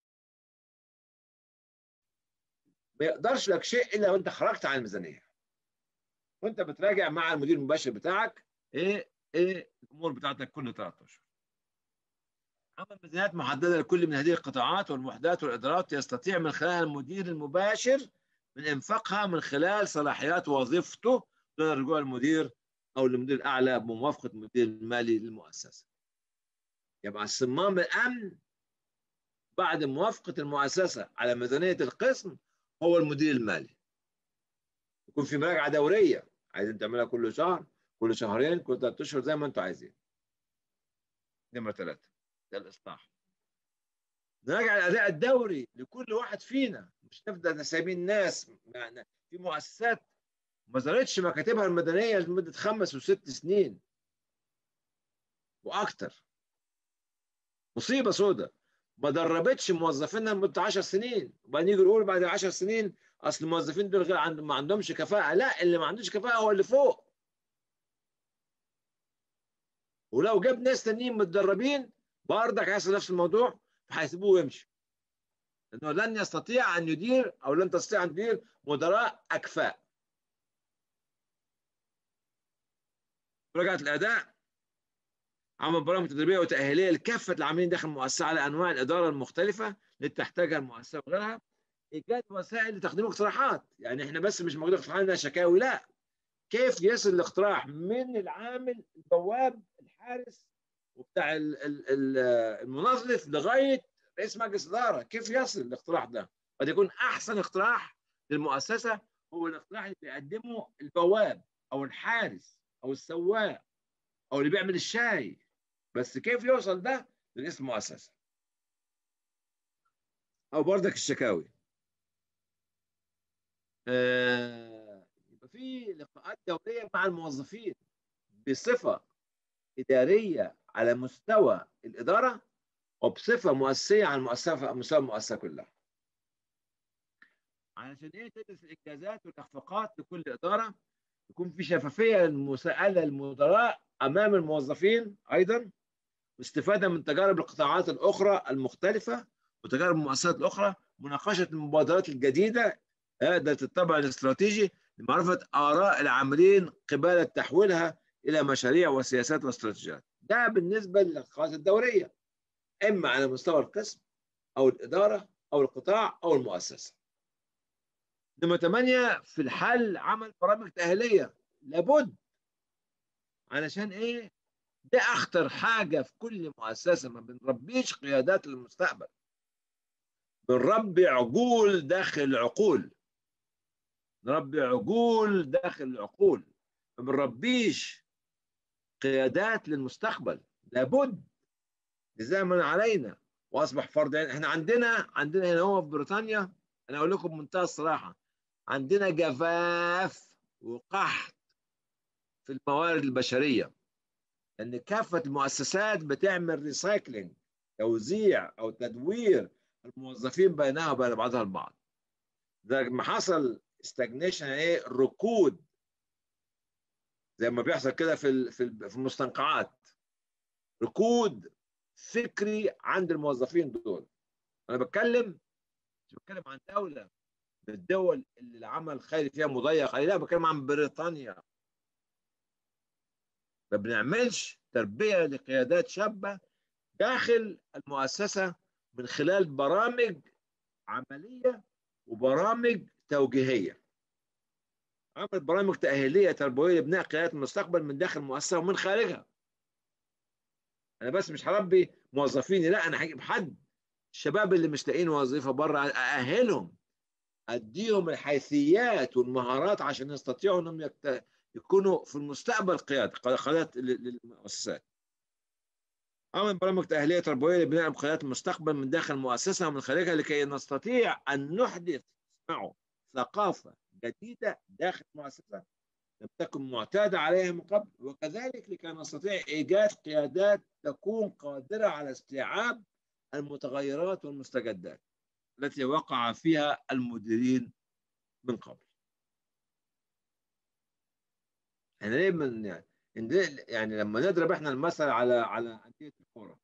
ما يقدرش لك شيء الا وانت خرجت عن الميزانيه، وانت بتراجع مع المدير المباشر بتاعك ايه ايه الامور بتاعتك كل ثلاث اشهر. اما ميزانيات محدده لكل من هذه القطاعات والوحدات والادارات يستطيع من خلال المدير المباشر من انفاقها من خلال صلاحيات وظيفته دون الرجوع للمدير او للمدير الاعلى بموافقه المدير المالي للمؤسسه. يبقى الصمام الامن بعد موافقه المؤسسه على ميزانيه القسم هو المدير المالي. يكون في مراجعه دوريه، عايزين تعملها كل شهر كل شهرين كل ثلاث اشهر زي ما انتم عايزين. نمره ثلاثه ده الاصلاح. نراجع الاداء الدوري لكل واحد فينا، مش نفضل سايبين ناس يعني في مؤسسات ما زارتش مكاتبها المدنيه لمده خمس وست سنين واكثر. مصيبه سوداء. ما دربتش موظفينها لمده عشر سنين، وبعدين يجي يقول بعد عشر سنين اصل الموظفين دول غير عند ما عندهمش كفاءه. لا، اللي ما عندوش كفاءه هو اللي فوق. ولو جاب ناس تانيين متدربين برضك هيحصل نفس الموضوع، فهيسيبوه ويمشي. لانه لن يستطيع ان يدير او لن تستطيع ان تدير مدراء اكفاء. مراجعه الاداء، عمل برامج تدريبيه وتاهيليه لكافه العاملين داخل المؤسسه على انواع الاداره المختلفه اللي تحتاجها المؤسسه وغيرها. ايجاد وسائل لتقديم اقتراحات، يعني احنا بس مش موجود اقتراحات لنا شكاوي، لا، كيف يصل الاقتراح من العامل البواب الحارس وبتاع المنظف لغايه رئيس مجلس اداره، كيف يصل الاقتراح ده؟ قد يكون احسن اقتراح للمؤسسه هو الاقتراح اللي بيقدمه البواب او الحارس او السواق او اللي بيعمل الشاي، بس كيف يوصل ده لرئيس المؤسسه؟ او بردك الشكاوي. آه يبقى في لقاءات دوريه مع الموظفين بصفه اداريه على مستوى الاداره، وبصفه مؤسسيه على المؤسسه مستوى المؤسسه كلها. علشان ايه؟ تدرس الانجازات والاخفاقات لكل اداره، يكون في شفافيه للمساءله المدراء امام الموظفين ايضا، واستفاده من تجارب القطاعات الاخرى المختلفه وتجارب المؤسسات الاخرى، مناقشه المبادرات الجديده ذات الطابع الاستراتيجي لمعرفه اراء العاملين قبل تحويلها الى مشاريع وسياسات واستراتيجيات. ده بالنسبه للقاءات الدوريه، اما على مستوى القسم او الاداره او القطاع او المؤسسه. نمرة ثمانية في الحل عمل برامج تأهيلية، لابد. علشان ايه؟ ده اخطر حاجة في كل مؤسسة. ما بنربيش قيادات للمستقبل، بنربي عقول داخل العقول، نربي عقول داخل العقول، ما بنربيش قيادات للمستقبل. لابد لزاما علينا واصبح فرض عين. احنا عندنا عندنا هنا هو في بريطانيا، انا اقول لكم بمنتهى الصراحة، عندنا جفاف وقحط في الموارد البشريه، لان كافه المؤسسات بتعمل ريسايكلينج، توزيع او تدوير الموظفين بينها وبين بعضها البعض. ده ما حصل استجنيشن، ايه، ركود، زي ما بيحصل كده في في في المستنقعات، ركود فكري عند الموظفين دول. انا بتكلم مش بتكلم عن دوله بالدول اللي العمل الخيري فيها مضيق عليه، لا بتكلم عن بريطانيا. ما بنعملش تربيه لقيادات شابه داخل المؤسسه من خلال برامج عمليه وبرامج توجيهيه. عمل برامج تاهيليه تربويه لبناء قيادات المستقبل من داخل المؤسسه ومن خارجها. انا بس مش هربي موظفيني، لا انا هجيب حد الشباب اللي مش لاقيين وظيفه بره ااهلهم، اديهم الحيثيات والمهارات عشان يستطيعوا انهم يكت... يكونوا في المستقبل قياده قيادات للمؤسسات. أعمل برامج تأهيلية تربوية لبناء قيادات المستقبل من داخل المؤسسة ومن خارجها لكي نستطيع أن نحدث اسمعوا ثقافة جديدة داخل المؤسسة لم تكن معتادة عليها من قبل، وكذلك لكي نستطيع إيجاد قيادات تكون قادرة على استيعاب المتغيرات والمستجدات التي وقع فيها المديرين من قبل. يعني ليه من يعني يعني لما نضرب احنا المثل على على أندية الكورة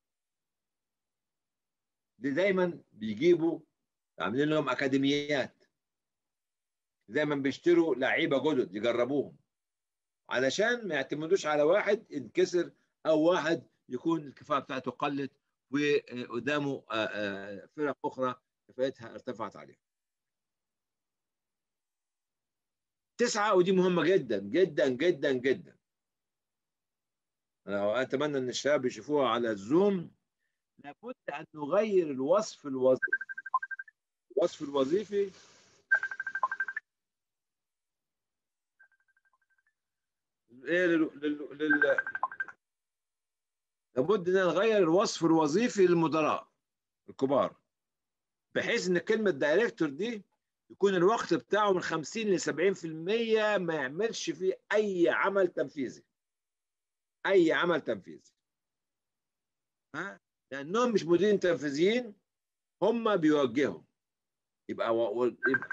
دي دايما بيجيبوا عاملين لهم اكاديميات، دايما بيشتروا لعيبه جدد يجربوهم علشان ما يعتمدوش على واحد ينكسر او واحد يكون الكفاءه بتاعته قلت وقدامه فرق اخرى كفاءتها ارتفعت عليه. تسعه، ودي مهمه جدا جدا جدا جدا. انا اتمنى ان الشباب يشوفوها على الزوم. لابد ان نغير الوصف الوظيفي الوصف الوظيفي ايه لل... لل... لل... لابد ان نغير الوصف الوظيفي للمدراء الكبار، بحيث ان كلمه دايركتور دي يكون الوقت بتاعه من خمسين ل سبعين بالمية ما يعملش فيه اي عمل تنفيذي. اي عمل تنفيذي. ها؟ لانهم مش مديرين تنفيذيين، هم بيوجهوا. يبقى و... يبقى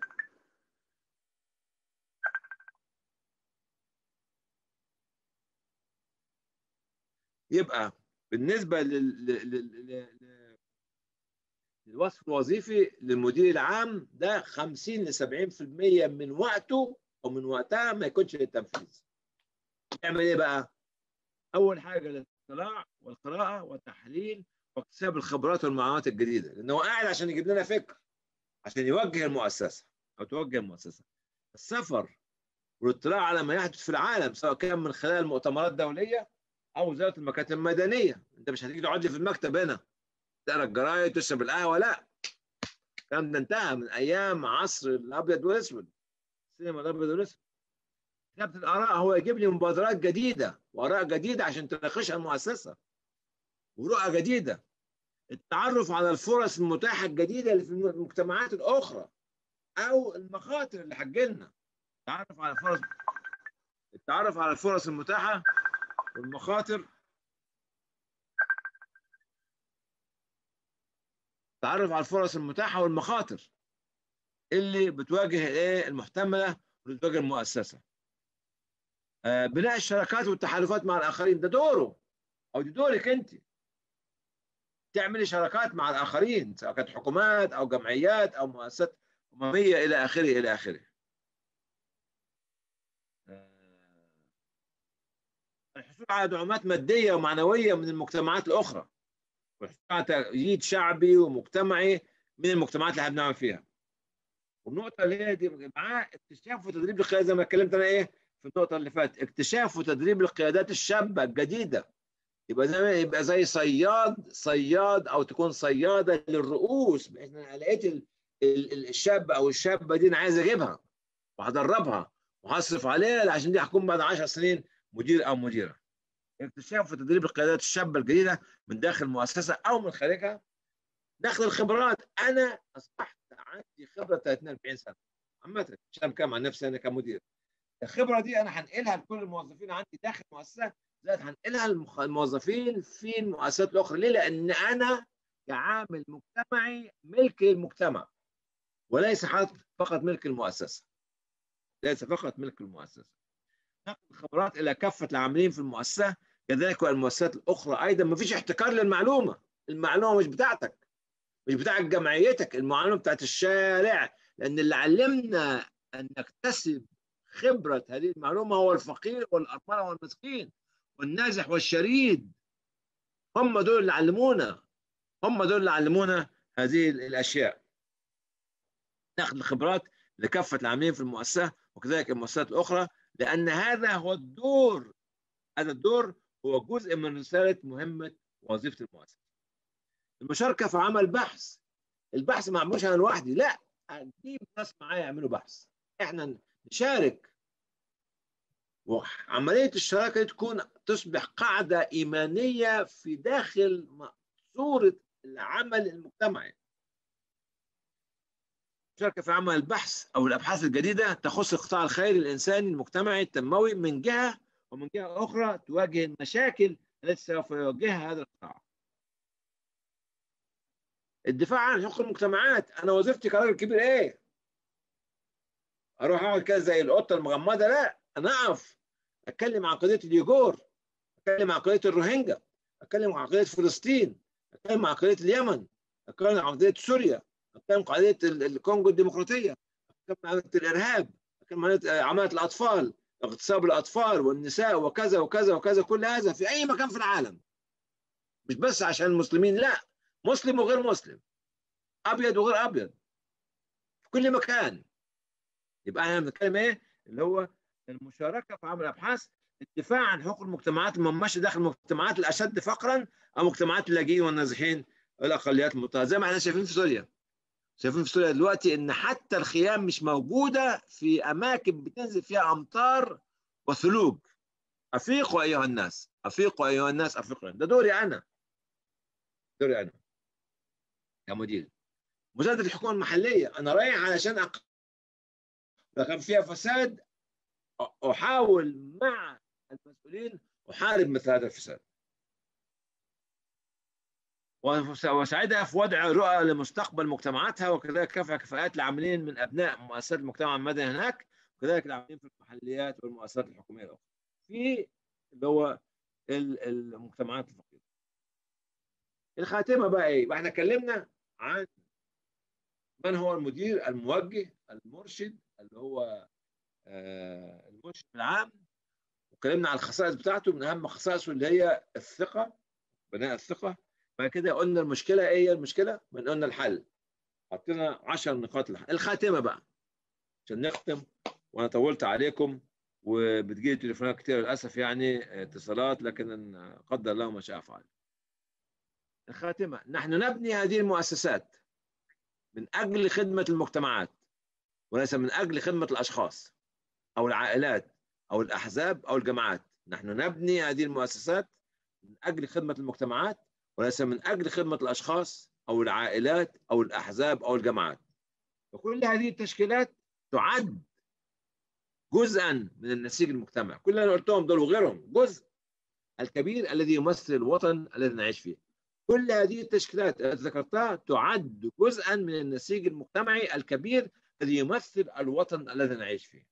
يبقى بالنسبه لل... لل... لل... الوصف الوظيفي للمدير العام ده خمسين ل سبعين بالمية من وقته ومن وقتها ما يكونش للتنفيذ. يعمل ايه بقى؟ اول حاجه الاطلاع والقراءه والتحليل واكتساب الخبرات والمعلومات الجديده، لانه قاعد عشان يجيب لنا فكر عشان يوجه المؤسسه او توجه المؤسسه. السفر والاطلاع على ما يحدث في العالم سواء كان من خلال مؤتمرات دوليه او وزاره المكاتب المدنيه. انت مش هتيجي تقعد لي في المكتب هنا تقرا الجرايد تشرب القهوه، لا. الكلام ده انتهى من ايام عصر الابيض والاسود، السينما الابيض والاسود. كتابه الاراء هو يجيب لي مبادرات جديده واراء جديده عشان تناقشها المؤسسه، ورؤى جديده. التعرف على الفرص المتاحه الجديده اللي في المجتمعات الاخرى او المخاطر اللي هتجيلنا. التعرف على الفرص التعرف على الفرص المتاحه والمخاطر التعرف على الفرص المتاحه والمخاطر اللي بتواجه ايه المحتمله واللي بتواجه المؤسسه. آه بناء الشراكات والتحالفات مع الاخرين، ده دوره او دي دورك انت. تعملي شراكات مع الاخرين سواء كانت حكومات او جمعيات او مؤسسات امميه الى اخره الى اخره. الحصول على دعومات ماديه ومعنويه من المجتمعات الاخرى، والحصول على تأييد شعبي ومجتمعي من المجتمعات اللي احنا بنعمل فيها. والنقطه اللي هي دي معاه اكتشاف وتدريب القيادات، زي ما اتكلمت انا ايه في النقطه اللي فاتت، اكتشاف وتدريب القيادات الشابه الجديده. يبقى زي يبقى زي صياد صياد او تكون صياده للرؤوس، بحيث انا لقيت الشاب او الشابه دي انا عايز اجيبها وهدربها وهصرف عليها عشان دي هكون بعد عشر سنين مدير او مديره. اكتشاف وتدريب القيادات الشابه الجديده من داخل المؤسسه او من خارجها. داخل الخبرات، انا اصبحت عندي خبره ثلاثين أربعين سنه عامه، مش كام عن نفسي انا كمدير. الخبره دي انا هنقلها لكل الموظفين عندي داخل المؤسسه، زائد هنقلها للموظفين في المؤسسات الاخرى. ليه؟ لان انا كعامل مجتمعي ملك المجتمع وليس فقط ملك المؤسسه. ليس فقط ملك المؤسسه. نقل الخبرات الى كافه العاملين في المؤسسه، كذلك والمؤسسات الاخرى ايضا. ما فيش احتكار للمعلومه، المعلومه مش بتاعتك، مش بتاعت جمعيتك، المعلومه بتاعت الشارع، لأن اللي علمنا أن نكتسب خبرة هذه المعلومة هو الفقير والأرملة والمسكين والنازح والشريد. هم دول اللي علمونا، هم دول اللي علمونا هذه الأشياء. ناخذ الخبرات لكافة العاملين في المؤسسة وكذلك المؤسسات الأخرى، لأن هذا هو الدور، هذا الدور هو جزء من رسالة مهمة وظيفة المؤسسة. المشاركة في عمل بحث، البحث ما اعملوش انا لوحدي، لا، اجيب ناس معايا يعملوا بحث، احنا نشارك. وعملية الشراكة تكون تصبح قاعدة إيمانية في داخل صورة العمل المجتمعي. المشاركة في عمل البحث أو الأبحاث الجديدة تخص القطاع الخيري الإنساني المجتمعي التنموي من جهة، ومن جهة أخرى تواجه المشاكل التي سوف يواجهها هذا القطاع. الدفاع عن حقوق المجتمعات، أنا وظيفتي كراجل كبير إيه؟ أروح أقعد كده زي القطة المغمضة؟ لا، أنا أقف أتكلم عن قضية اليوغور، أتكلم عن قضية الروهينجا، أتكلم عن قضية فلسطين، أتكلم عن قضية اليمن، أتكلم عن قضية سوريا، أتكلم عن قضية الكونغو الديمقراطية، أتكلم عن قضية الإرهاب، أتكلم عن عمالة الأطفال، اغتصاب الأطفال والنساء وكذا وكذا وكذا. كل هذا في أي مكان في العالم، مش بس عشان المسلمين، لا، مسلم وغير مسلم، أبيض وغير أبيض، في كل مكان. يبقى احنا بنتكلم ايه؟ اللي هو المشاركه في عمل ابحاث، الدفاع عن حقوق المجتمعات المماشيه داخل المجتمعات الاشد فقرا او مجتمعات اللاجئين والنازحين والاقليات المضطهده. زي ما احنا شايفين في سوريا، شايفين في سوريا دلوقتي ان حتى الخيام مش موجوده في اماكن بتنزل فيها امطار وثلوج. افيقوا ايها الناس، افيقوا ايها الناس، افيقوا. ده دوري انا، دوري انا كمدير. مساعده الحكومه المحليه، انا رايح علشان أق... لو كان فيها فساد أحاول مع المسؤولين أحارب مثل هذا الفساد، وساعدها في وضع رؤى لمستقبل مجتمعاتها، وكذلك كافة كفاءات العاملين من أبناء مؤسسات المجتمع المدني هناك، وكذلك العاملين في المحليات والمؤسسات الحكومية الأخرى في اللي هو المجتمعات الفقيرة. الخاتمة بقى إيه؟ احنا اتكلمنا عن من هو المدير، الموجه، المرشد، اللي هو آه المرشد العام، واتكلمنا عن الخصائص بتاعته. من اهم خصائصه اللي هي الثقه، بناء الثقه. بعد كده قلنا المشكله ايه هي المشكله، من قلنا الحل، حطينا عشر نقاط الحل. الخاتمه بقى عشان نختم، وانا طولت عليكم وبتجي تليفونات كتير للاسف، يعني اتصالات، لكن قدر الله ما شاء فعل. الخاتمه، نحن نبني هذه المؤسسات من اجل خدمه المجتمعات وليس من اجل خدمه الاشخاص او العائلات أو الأحزاب أو الجماعات. نحن نبني هذه المؤسسات من أجل خدمة المجتمعات وليس من أجل خدمة الأشخاص أو العائلات أو الأحزاب أو الجماعات. وكل هذه التشكيلات تعد جزءا من النسيج المجتمعي. كل اللي أنا قلتهم دول وغيرهم جزء الكبير الذي يمثل الوطن الذي نعيش فيه. كل هذه التشكيلات التي ذكرتها تعد جزءا من النسيج المجتمعي الكبير الذي يمثل الوطن الذي نعيش فيه.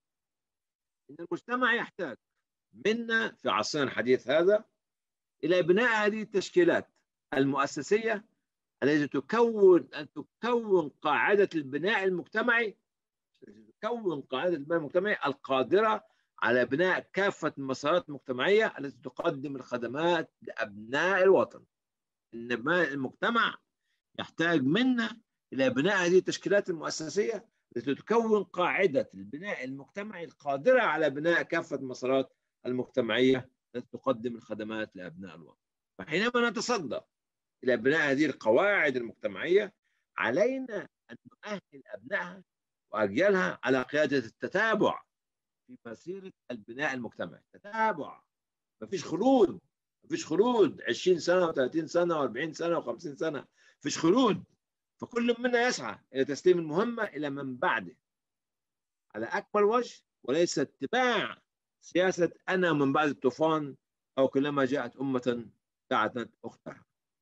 إن المجتمع يحتاج منا في عصرنا الحديث هذا إلى بناء هذه التشكيلات المؤسسية التي تكون أن تكون قاعدة البناء المجتمعي، تكون قاعدة البناء المجتمعي القادرة على بناء كافة المسارات المجتمعية التي تقدم الخدمات لأبناء الوطن. إن المجتمع يحتاج منا إلى بناء هذه التشكيلات المؤسسية التي تكون قاعدة البناء المجتمعي القادرة على بناء كافة المسارات المجتمعية التي تقدم الخدمات لأبناء الوطن. فحينما نتصدى إلى بناء هذه القواعد المجتمعية، علينا أن نؤهل أبنائها وأجيالها على قيادة التتابع في مسيرة البناء المجتمعي. تتابع، مفيش خلود، مفيش خلود عشرين سنة وثلاثين سنة وأربعين سنة وخمسين سنة، مفيش خلود. فكل منا يسعى إلى تسليم المهمة إلى من بعده على أكمل وجه، وليس اتباع سياسة أنا من بعد الطوفان، أو كلما جاءت أمة دعت أختها.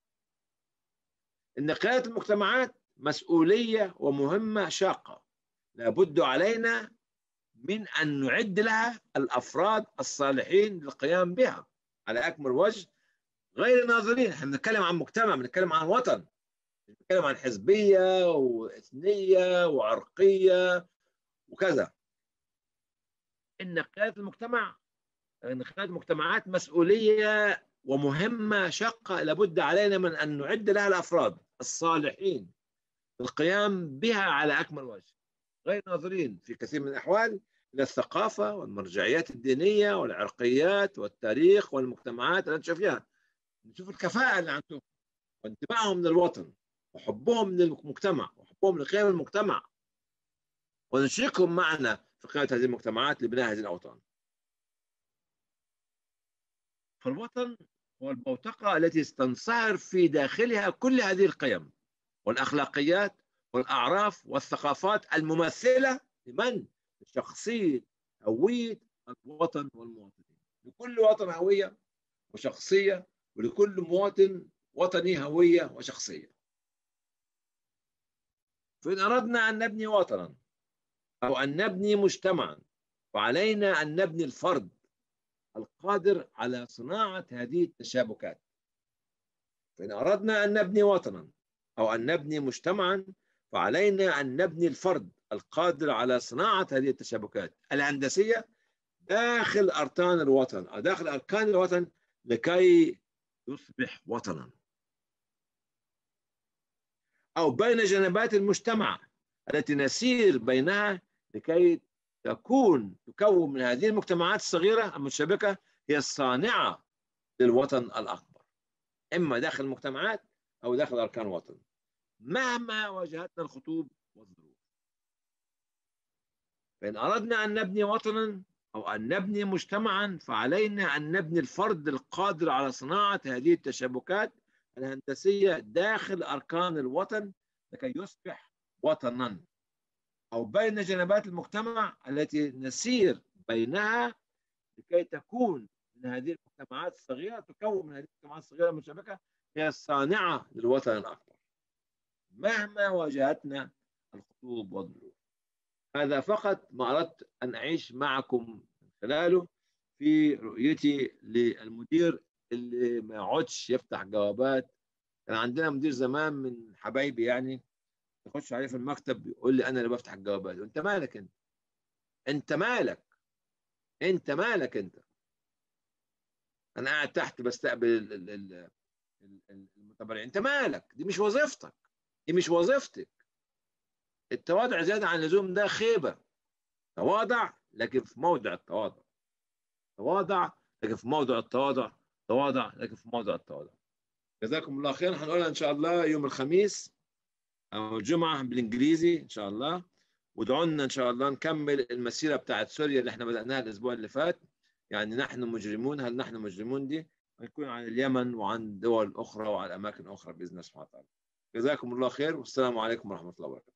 إن قيادة المجتمعات مسؤولية ومهمة شاقة، لابد علينا من أن نعد لها الأفراد الصالحين للقيام بها على أكمل وجه، غير ناظرين. احنا بنتكلم عن مجتمع، بنتكلم عن وطن، بتكلم عن حزبيه واثنيه وعرقيه وكذا. ان قياده المجتمع، ان قياده المجتمعات مسؤوليه ومهمه شاقه لابد علينا من ان نعد لها الافراد الصالحين للقيام بها على اكمل وجه، غير ناظرين في كثير من الاحوال الى الثقافه والمرجعيات الدينيه والعرقيات والتاريخ والمجتمعات اللي نشوف فيها، نشوف الكفاءه اللي عندهم وانتمائهم للوطن وحبهم للمجتمع وحبهم لقيم المجتمع، ونشركهم معنا في قياده هذه المجتمعات لبناء هذه الاوطان. فالوطن هو البوتقه التي تنصهر في داخلها كل هذه القيم والاخلاقيات والاعراف والثقافات الممثله لمن؟ لشخصيه هويه الوطن والمواطنين. لكل وطن هويه وشخصيه، ولكل مواطن وطني هويه وشخصيه. فإن أردنا أن نبني وطنا أو أن نبني مجتمعا فعلينا أن نبني الفرد القادر على صناعة هذه التشابكات. فإن أردنا أن نبني وطنا أو أن نبني مجتمعا فعلينا أن نبني الفرد القادر على صناعة هذه التشابكات الهندسية داخل أركان الوطن أو داخل أركان الوطن لكي يصبح وطنا، أو بين جنبات المجتمع التي نسير بينها لكي تكون تكون من هذه المجتمعات الصغيرة المتشابكة هي الصانعة للوطن الأكبر، إما داخل المجتمعات أو داخل أركان الوطن، مهما واجهتنا الخطوب والظروف. فإن أردنا أن نبني وطنا أو أن نبني مجتمعا فعلينا أن نبني الفرد القادر على صناعة هذه التشابكات الهندسية داخل أركان الوطن لكي يصبح وطنا، أو بين جنبات المجتمع التي نسير بينها لكي تكون من هذه المجتمعات الصغيرة تكون من هذه المجتمعات الصغيرة المتشابكة هي الصانعة للوطن الأكبر مهما واجهتنا الخطوب والظروف. هذا فقط ما أردت أن أعيش معكم من خلاله في رؤيتي للمدير اللي ما يقعدش يفتح جوابات. كان عندنا مدير زمان من حبايبي يعني يخش عليه في المكتب يقول لي أنا اللي بفتح الجوابات. وأنت مالك أنت؟ أنت مالك؟ أنت مالك أنت؟ أنا قاعد تحت بستقبل المتبرعين. أنت مالك؟ دي مش وظيفتك، دي مش وظيفتك. التواضع زيادة عن اللزوم ده خيبة. تواضع لكن في موضع التواضع، تواضع لكن في موضع التواضع، تواضع لكن في موضع التواضع. جزاكم الله خير. هنقولها إن شاء الله يوم الخميس أو الجمعة بالإنجليزي إن شاء الله. وادعوا لنا إن شاء الله نكمل المسيرة بتاعت سوريا اللي احنا بدأناها الأسبوع اللي فات. يعني نحن مجرمون، هل نحن مجرمون دي هنكون عن اليمن وعن دول أخرى وعن أماكن أخرى بإذن الله سبحانه وتعالى. جزاكم الله خير والسلام عليكم ورحمة الله وبركاته.